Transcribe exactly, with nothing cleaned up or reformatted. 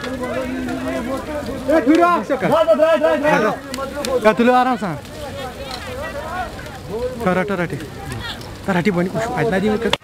ए ठुलो आक्छ का का ठुलो आराम सा टराटी टराटी बनी आइला दिनु